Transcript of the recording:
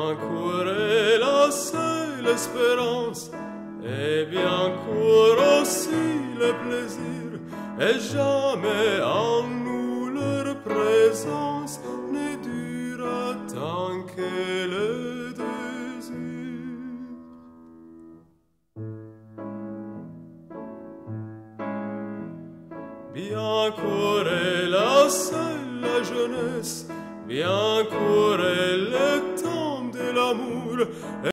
bien court est la seule espérance, et bien court aussi le plaisir, et jamais en nous leur présence ne dura tant que le désir. Bien court est la seule jeunesse, bien court est le temps de l'amour.